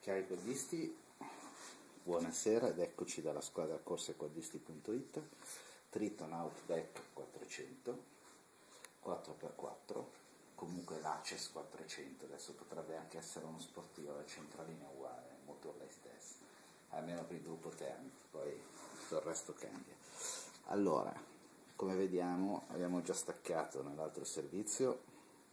Cari quadristi, buonasera ed eccoci dalla squadra corsequadristi.it. Triton Outback 400, 4x4, comunque l'Aces 400, adesso potrebbe anche essere uno sportivo, la centralina è uguale, il motore è stesso, almeno per il gruppo termico, poi tutto il resto cambia. Allora, come vediamo abbiamo già staccato nell'altro servizio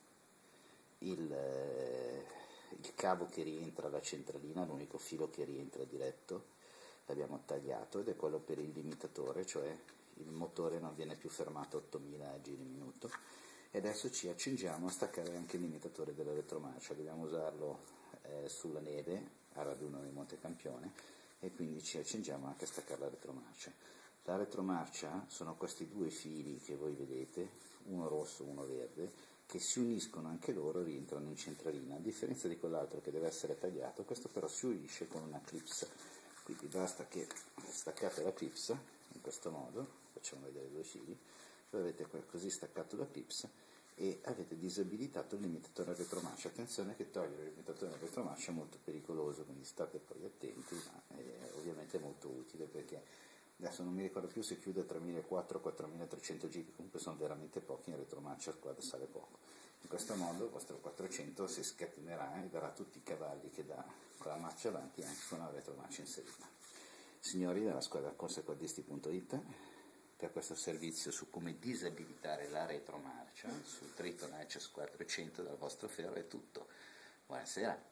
il cavo che rientra alla centralina, l'unico filo che rientra diretto, l'abbiamo tagliato ed è quello per il limitatore, cioè il motore non viene più fermato a 8000 giri minuto. E adesso ci accingiamo a staccare anche il limitatore dell'elettromarcia, dobbiamo usarlo sulla neve a raduno di Monte Campione e quindi ci accingiamo anche a staccare la retromarcia. La retromarcia sono questi due fili che voi vedete, uno rosso e uno verde, che si uniscono anche loro, rientrano in centralina, a differenza di quell'altro che deve essere tagliato. Questo però si unisce con una clips, quindi basta che staccate la clips in questo modo, facciamo vedere i due fili, voi avete così staccato la clips e avete disabilitato il limitatore retromarcia. Attenzione che togliere il limitatore retromarcia è molto pericoloso, quindi state poi attenti, ma ovviamente è molto utile perché adesso non mi ricordo più se chiude 3.400 o 4.300 giri, comunque sono veramente pochi in retromarcia, qua sale poco. In questo modo il vostro 400 si scatenerà e darà tutti i cavalli che dà con la marcia avanti anche con la retromarcia inserita. Signori della squadra corsequadristi.it, per questo servizio su come disabilitare la retromarcia sul Triton Aces 400 dal vostro ferro è tutto. Buonasera.